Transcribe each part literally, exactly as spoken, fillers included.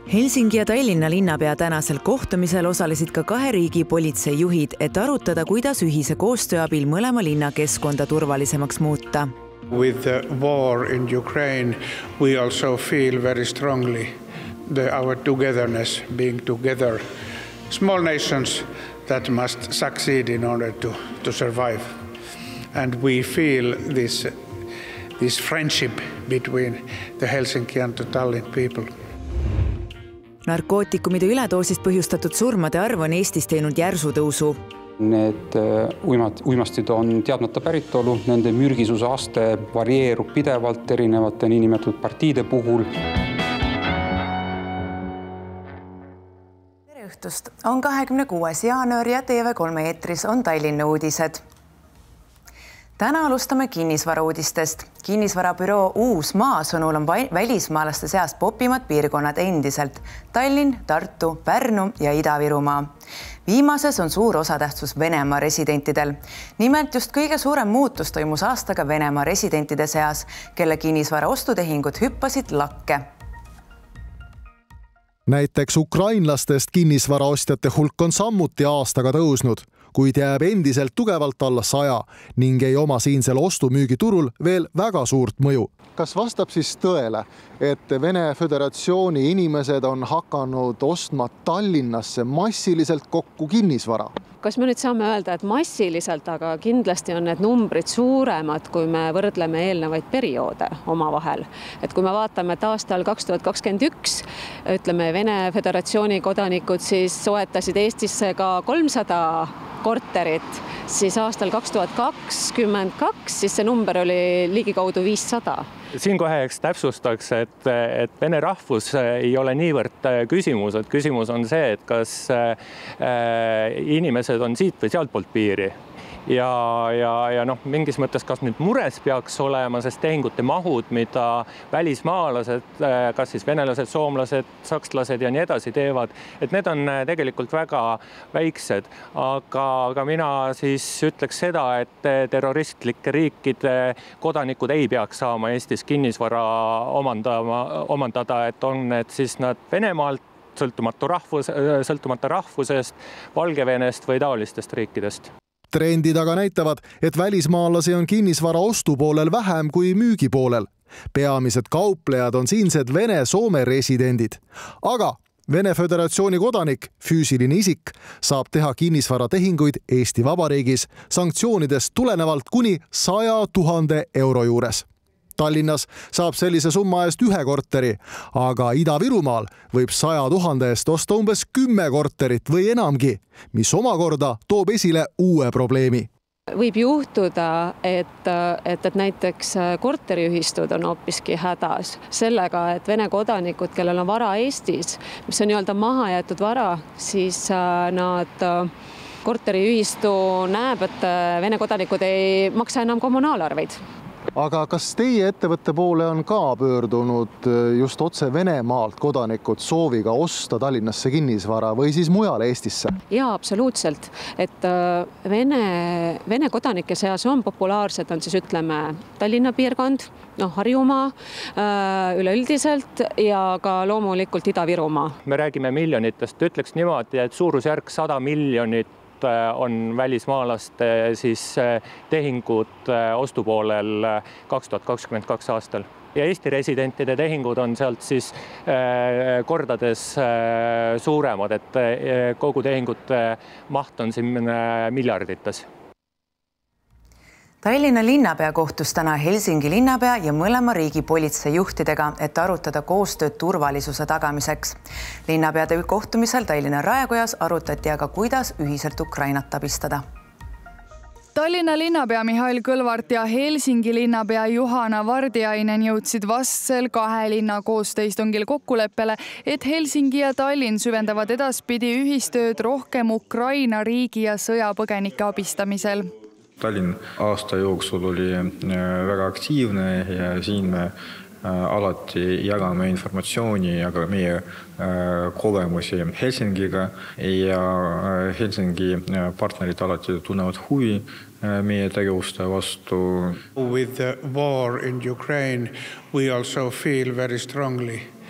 Helsingi ja Tallinna linnapea tänasel kohtumisel osalesid ka kahe riigi politseijuhid, et arutada, kuidas ühise koostöö abil mõlema linna keskkonda turvalisemaks muuta. With the war in Ukraine, we also feel very strongly the, our togetherness, being together. Small nations that must succeed in order to, to survive. And we feel this, this friendship between the Helsinki and the Tallinn people. Narkootikumide üledoosist põhjustatud surmade arv on Eestis teinud järsu tõusu. Need uimastid on teadmata päritolu, nende mürgisuse aste varieerub pidevalt erinevate niinimetatud partiide puhul. Tere õhtust! On kahekümne kuues jaanuar ja T V kolme eetris on Tallinna uudised. Täna alustame kinnisvarauudistest. Kinnisvarabüroo Uus Maa sõnul on välismaalaste seas popimad piirkonnad endiselt Tallinn, Tartu, Pärnu ja Ida-Virumaa. Viimases on suur osatähtsus Venemaa residentidel. Nimelt just kõige suurem muutus toimus aastaga Venemaa residentide seas, kelle kinnisvara ostutehingud hüppasid lakke. Näiteks ukrainlastest kinnisvaraostjate hulk on sammuti aastaga tõusnud, kuid jääb endiselt tugevalt alla saja ning ei oma siinsel ostumüügiturul veel väga suurt mõju. Kas vastab siis tõele, et Vene Föderatsiooni inimesed on hakanud ostma Tallinnasse massiliselt kokku kinnisvara? Kas me nüüd saame öelda, et massiliselt, aga kindlasti on need numbrid suuremad, kui me võrdleme eelnevaid perioode oma vahel. Et kui me vaatame, et aastal kaks tuhat kakskümmend üks, ütleme Vene Föderatsiooni kodanikud siis soetasid Eestisse ka kolmsada korterit, siis aastal kaks tuhat kakskümmend kaks siis see number oli ligikaudu viissada. Siin kohe täpsustaks, et, et vene rahvus ei ole niivõrd küsimus, et küsimus on see, et kas inimesed on siit või sealt poolt piiri. Ja, ja, ja noh, mingis mõttes kas nüüd mures peaks olema, sest tehingute mahud, mida välismaalased, kas siis venelased, soomlased, sakslased ja nii edasi teevad, et need on tegelikult väga väiksed. Aga, aga mina siis ütleks seda, et terroristlike riikide kodanikud ei peaks saama Eestis kinnisvara omandama, omandada, et on need siis nad Venemaalt, sõltumatu rahvus, sõltumata rahvusest, Valgevenest või taolistest riikidest. Trendid aga näitavad, et välismaalasi on kinnisvara ostupoolel vähem kui müügipoolel. Peamised kauplejad on siinsed Vene-Soome residendid. Aga Vene Föderatsiooni kodanik, füüsiline isik, saab teha kinnisvara tehinguid Eesti Vabariigis sanktsioonidest tulenevalt kuni saja tuhande euro juures. Tallinnas saab sellise summa eest ühe korteri, aga Ida-Virumaal võib saja tuhande eest osta umbes kümme korterit või enamgi, mis omakorda toob esile uue probleemi. Võib juhtuda, et, et, et näiteks korteriühistud on hoopiski hädas sellega, et Vene kodanikud, kellel on vara Eestis, mis on nii-öelda maha jäetud vara, siis nad korteriühistu näeb, et Vene kodanikud ei maksa enam kommunaalarveid. Aga kas teie ettevõtte poole on ka pöördunud just otse Venemaalt kodanikud sooviga osta Tallinnasse kinnisvara või siis mujale Eestisse? Jaa, absoluutselt. Et Vene, Vene kodanike seas on populaarsed, on siis ütleme Tallinna piirkond, no Harjumaa üleüldiselt ja ka loomulikult Ida-Virumaa. Me räägime miljonitest, ütleks niimoodi, et suurusjärk sada miljonit on välismaalaste siis tehingud ostupoolel kaks tuhat kakskümmend kaks aastal. Ja Eesti residentide tehingud on sealt siis kordades suuremad, et kogu tehingute maht on siin miljardites. Tallinna linnapea kohtus täna Helsingi linnapea ja mõlema riigi politseijuhtidega, et arutada koostööd turvalisuse tagamiseks. Linnapeade kohtumisel Tallinna Raekojas arutati aga, kuidas ühiselt Ukrainat abistada. Tallinna linnapea Mihhail Kõlvart ja Helsingi linnapea Juhana Vardiainen jõudsid vastsel kahe linna koostööistungil kokkuleppele, et Helsingi ja Tallinn süvendavad edaspidi ühistööd rohkem Ukraina riigi ja sõjapõgenike abistamisel. Tallinn aasta jooksul oli väga aktiivne ja siin me alati jagame informatsiooni ja ka meie kogemusi Helsingiga ja Helsingi partnerid alati tunnevad huvi meie tegevuste vastu. With the war in Ukraine, we also feel very strongly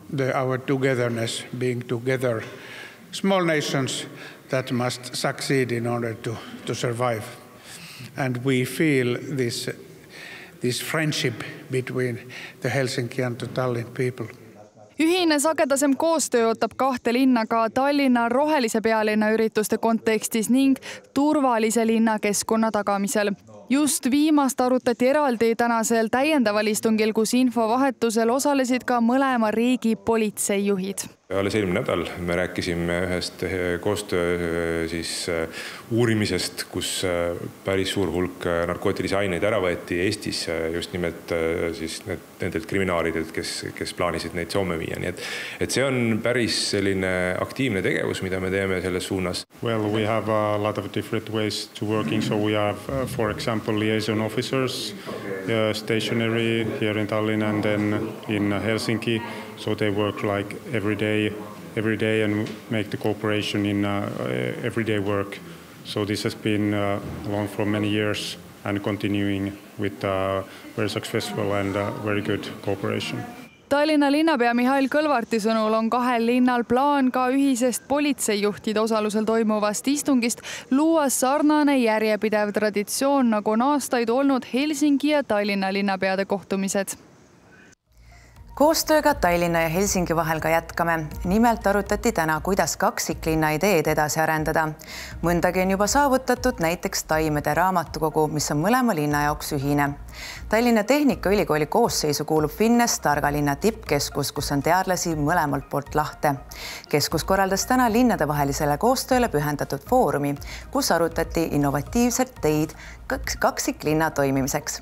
the, our togetherness, being together. Small nations that must succeed in order to, to survive. And we feel this, this friendship between the Helsinki and the Tallinn people. Ühine sagedasem koostöö ootab kahte linna ka Tallinna rohelise pealinna ürituste kontekstis ning turvalise linna keskkonna tagamisel. Just viimast arutati eraldi tänasel täiendaval istungil, kus infovahetusel osalesid ka mõlema riigi politseijuhid. Alles eelmine nädal me rääkisime ühest koostöö siis uurimisest, kus päris suur hulk narkootilisi aineid ära võeti Eestis just nimelt siis nendelt kriminaalidelt, kes, kes plaanisid neid Soome viia. Nii et, et see on päris selline aktiivne tegevus, mida me teeme selles suunas. Well, we have a lot of different ways to working. So we have, uh, for example, liaison officers uh, stationary here in Tallinn and then in Helsinki. So they work like every day, every day and make the cooperation in uh, everyday work. So this has been uh, along for many years and continuing with uh, very successful and uh, very good cooperation. Tallinna linnapea Mihhail Kõlvarti sõnul on kahel linnal plaan ka ühisest politseijuhtide osalusel toimuvast istungist luua sarnane järjepidev traditsioon, nagu on aastaid olnud Helsingi ja Tallinna linnapeade kohtumised. Koostööga Tallinna ja Helsingi vahel ka jätkame. Nimelt arutati täna, kuidas kaksiklinna ideed edasi arendada. Mõndagi on juba saavutatud, näiteks taimede raamatukogu, mis on mõlema linna jaoks ühine. Tallinna Tehnikaülikooli koosseisu kuulub Finnes Targa linna tippkeskus, kus on teadlasi mõlemalt poolt lahte. Keskus korraldas täna linnade vahelisele koostööle pühendatud foorumi, kus arutati innovatiivselt teid kaksiklinna toimimiseks.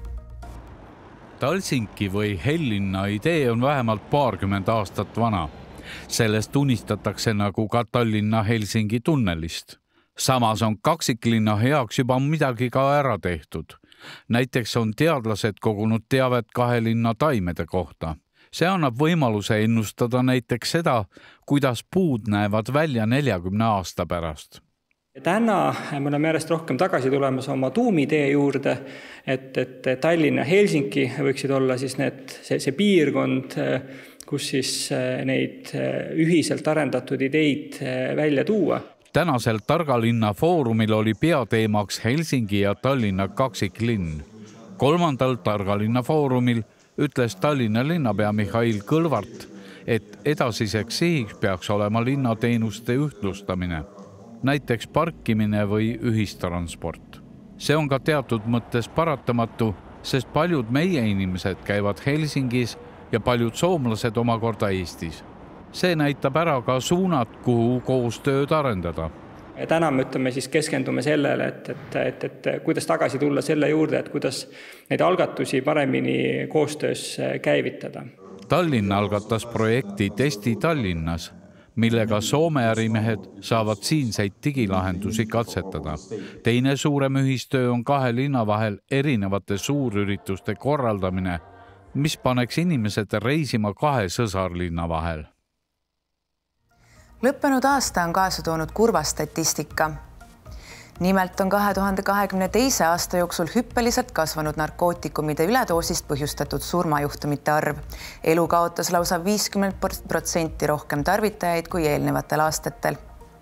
Helsinki või Hellinna idee on vähemalt paarkümmend aastat vana. Sellest unistatakse nagu ka Tallinna-Helsingi tunnelist. Samas on kaksiklinna heaks juba midagi ka ära tehtud. Näiteks on teadlased kogunud teavet kahe linna taimede kohta. See annab võimaluse ennustada näiteks seda, kuidas puud näevad välja neljakümne aasta pärast. Täna me oleme järjest rohkem tagasi tulemas oma tuumidee juurde, et, et Tallinn ja Helsinki võiksid olla siis need, see, see piirkond, kus siis neid ühiselt arendatud ideid välja tuua. Tänasel Targa linna foorumil oli peateemaks Helsingi ja Tallinna kaksiklinn. Kolmandal Targa linna foorumil ütles Tallinna linnapea Mihhail Kõlvart, et edasiseks sihiks peaks olema linnateenuste ühtlustamine. Näiteks parkimine või ühistransport. See on ka teatud mõttes paratamatu, sest paljud meie inimesed käivad Helsingis ja paljud soomlased omakorda Eestis. See näitab ära ka suunad, kuhu koostööd arendada. Ja täna me ütleme siis keskendume sellele, et, et, et, et kuidas tagasi tulla selle juurde, et kuidas neid algatusi paremini koostöös käivitada. Tallinn algatas projekti Testi Tallinnas, millega Soome ärimehed saavad siinseid digilahendusi katsetada. Teine suurem ühistöö on kahe linna vahel erinevate suurürituste korraldamine, mis paneks inimesed reisima kahe sõsarlinna vahel. Lõppenud aasta on kaasa toonud kurva statistika. Nimelt on kahe tuhande kahekümne teise aasta jooksul hüppeliselt kasvanud narkootikumide üledoosist põhjustatud surmajuhtumite arv. Elu kaotas lausa viiskümmend protsenti rohkem tarvitajaid kui eelnevatel aastatel.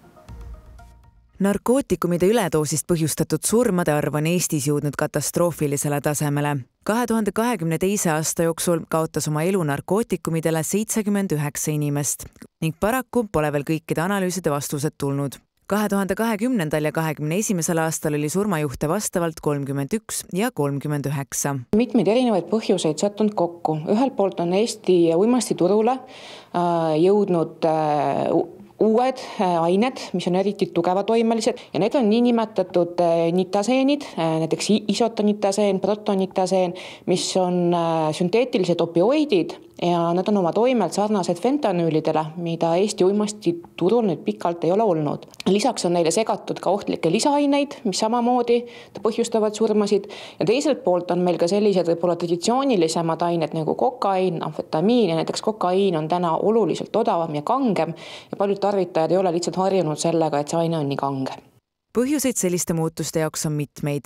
Narkootikumide üledoosist põhjustatud surmade arv on Eestis jõudnud katastroofilisele tasemele. kahe tuhande kahekümne teise aasta jooksul kaotas oma elu narkootikumidele seitsekümmend üheksa inimest ning paraku pole veel kõikide analüüside vastused tulnud. kahe tuhande kahekümnendal ja kahekümne esimesel aastal oli surmajuhte vastavalt kolmkümmend üks ja kolmkümmend üheksa. Mitmeid erinevaid põhjuseid sattunud kokku. Ühelt poolt on Eesti uimastiturule jõudnud uued ained, mis on eriti tugevatoimelised ja need on niinimetatud nitaseenid, näiteks isotonitaseen, protonitaseen, mis on sünteetilised opioidid ja nad on oma toimelt sarnased fentanüülidele, mida Eesti uimastiturul nüüd pikalt ei ole olnud. Lisaks on neile segatud ka ohtlikke lisaaineid, mis samamoodi põhjustavad surmasid ja teiselt poolt on meil ka sellised võib-olla traditsioonilisemad ained nagu kokaiin, amfetamiin ja näiteks kokaiin on täna oluliselt odavam ja kangem ja paljud tarvitajad ei ole lihtsalt harjunud sellega, et see aine on nii kange. Põhjuseid selliste muutuste jaoks on mitmeid.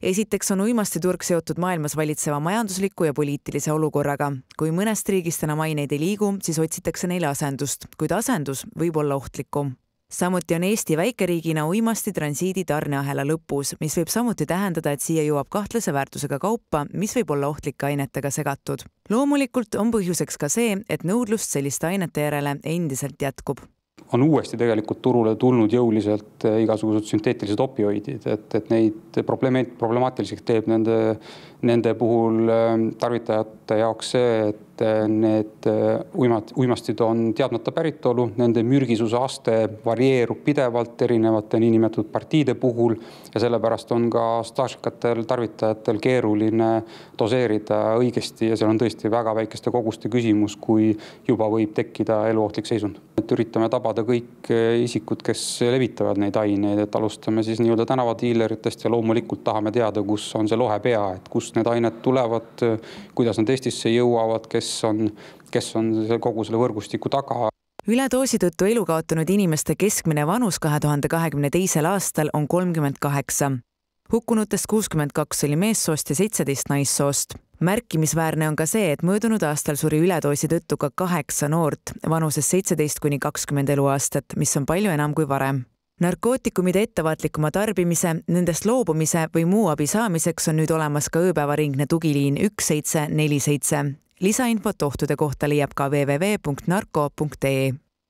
Esiteks on uimastiturg seotud maailmas valitseva majandusliku ja poliitilise olukorraga. Kui mõnest riigist enam aineid ei liigu, siis otsitakse neile asendust, kuid asendus võib olla ohtlikum. Samuti on Eesti väikeriigina uimasti transiidi tarneahela lõpus, mis võib samuti tähendada, et siia jõuab kahtlase väärtusega kaupa, mis võib olla ohtlike ainetega segatud. Loomulikult on põhjuseks ka see, et nõudlust selliste ainete järele endiselt jätkub. On uuesti tegelikult turule tulnud jõuliselt igasugused sünteetilised opioidid, et, et neid problemaatiliseks teeb nende, nende puhul tarvitajate jaoks see, et need uimad, uimastid on teadmata päritolu, nende mürgisuse aste varieerub pidevalt erinevate niinimetatud partiide puhul ja sellepärast on ka staažikatel tarvitajatel keeruline doseerida õigesti ja seal on tõesti väga väikeste koguste küsimus, kui juba võib tekkida eluohtlik seisund. Et üritame tabada kõik isikud, kes levitavad neid aineid, et alustame siis nii-öelda tänavadiileritest ja loomulikult tahame teada, kus on see lohepea, et kust need ained tulevad, kuidas nad Eestisse jõuavad, kes on, kes on kogu selle võrgustiku taga. Üledoosi tõttu elu kaotanud inimeste keskmine vanus kahe tuhande kahekümne teisel aastal on kolmkümmend kaheksa. Hukkunutest kuuskümmend kaks oli meessoost ja seitseteist naissoost. Märkimisväärne on ka see, et möödunud aastal suri üledoosi tõttu ka kaheksa noort vanuses seitseteist kuni kakskümmend eluaastat, mis on palju enam kui varem. Narkootikumide ettevaatlikuma tarbimise, nendest loobumise või muu abi saamiseks on nüüd olemas ka ööpäevaringne tugiliin üks seitse neli seitse. Lisainfot ohtude kohta leiab ka w w w punkt narko punkt e.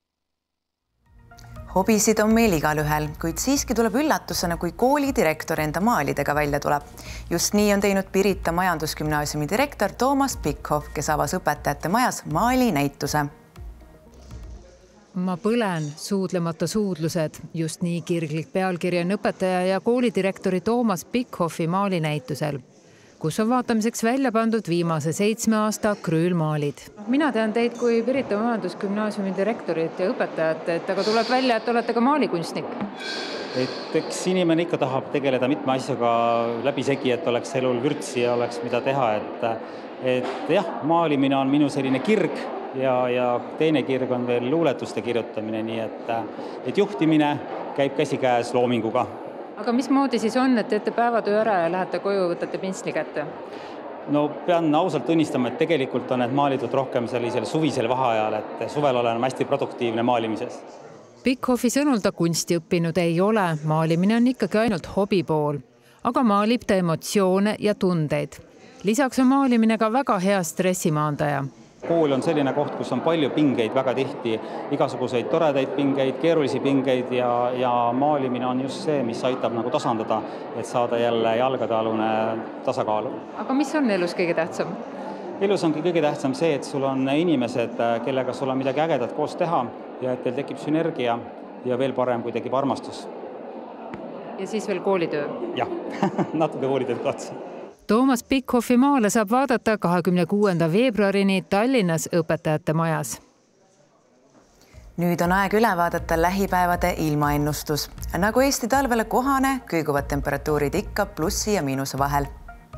Hobisid on meil igalühel, kuid siiski tuleb üllatusena, kui kooli direktor enda maalidega välja tuleb. Just nii on teinud Pirita majandusgümnaasiumi direktor Toomas Pickhoff, kes avas õpetajate majas maalinäituse. Ma põlen suudlemata suudlused. Just nii kirglik pealkiri on õpetaja ja koolidirektori Toomas Pickhoffi maalinäitusel, kus on vaatamiseks välja pandud viimase seitsme aasta akrüülmaalid. Mina tean teid kui Pirita majandusgümnaasiumi direktorit ja õpetajat, et aga tuleb välja, et olete ka maalikunstnik. Et eks inimene ikka tahab tegeleda mitme asjaga läbisegi, et oleks elul vürtsi ja oleks mida teha. Et, et jah, maalimine on minu selline kirg ja, ja teine kirg on veel luuletuste kirjutamine, nii et, et juhtimine käib käsikäes loominguga. Aga mis moodi siis on, et teete päevatöö ära ja lähete koju, võtate pintsli kätte? No pean ausalt tunnistama, et tegelikult on need maalitud rohkem sellisel suvisel vaheajal, et suvel olen hästi produktiivne maalimises. Pickhoffi sõnul ta kunsti õppinud ei ole, maalimine on ikkagi ainult hobi pool, aga maalib ta emotsioone ja tundeid. Lisaks on maalimine ka väga hea stressimaandaja. Kool on selline koht, kus on palju pingeid, väga tihti igasuguseid toredaid pingeid, keerulisi pingeid ja, ja maalimine on just see, mis aitab nagu tasandada, et saada jälle jalgadalune tasakaalu. Aga mis on elus kõige tähtsam? Elus ongi kõige tähtsam see, et sul on inimesed, kellega sul on midagi ägedat koos teha ja et teil tekib sünergia ja veel parem, kui tekib armastus. Ja siis veel koolitöö? Jah, natuke koolitööd katsa. Toomas Pickhoffi maale saab vaadata kahekümne kuuenda veebruarini Tallinnas õpetajate majas. Nüüd on aeg üle vaadata lähipäevade ilmaennustus. Nagu Eesti talvele kohane, kõiguvad temperatuurid ikka plussi ja miinuse vahel.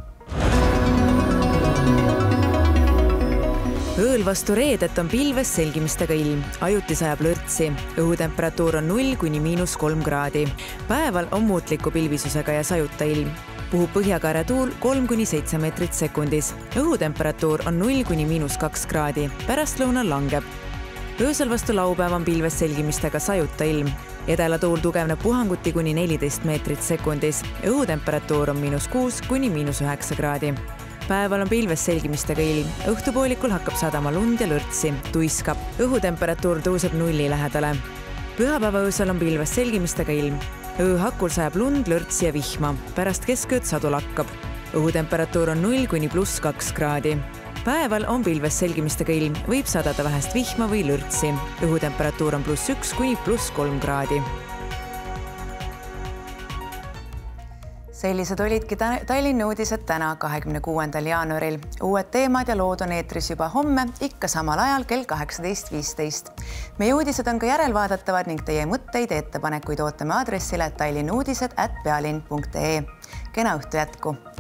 Ööl vastu reedet on pilves selgimistega ilm, ajuti sajab lörtsi. Õhutemperatuur on null kuni miinus kolm kraadi. Päeval on muutliku pilvisusega ja sajuta ilm. Puhub põhjakaare tuul kolm kuni seitse meetrit sekundis. Õhutemperatuur on null kuni miinus kaks kraadi. Pärastlõunal langeb. Öösel vastu laupäev on pilves selgimistega sajuta ilm. Edela tuul tugevneb puhanguti kuni neliteist meetrit sekundis. Õhutemperatuur on miinus kuus kuni miinus üheksa kraadi. Päeval on pilves selgimistega ilm. Õhtupoolikul hakkab sadama lund ja lörtsi. Tuiskab. Õhutemperatuur tõuseb nulli lähedale. Pühapäeva öösel on pilves selgimistega ilm. Ööhakul sajab lund, lörtsi ja vihma. Pärast keskööd sadu lakkab. Õhutemperatuur on null kuni pluss kaks kraadi. Päeval on pilves selgimistega ilm. Võib sadada vähest vihma või lörtsi. Õhutemperatuur on pluss üks kuni pluss kolm kraadi. Sellised olidki Tallinna uudised täna kahekümne kuuendal jaanuaril. Uued teemad ja lood on eetris juba homme, ikka samal ajal kell kaheksateist viisteist. Meie uudised on ka järelvaadatavad ning teie mõtteid ja ettepanekuid ootame aadressile tallinnuudised at pealinn punkt ee. Kena õhtu jätku!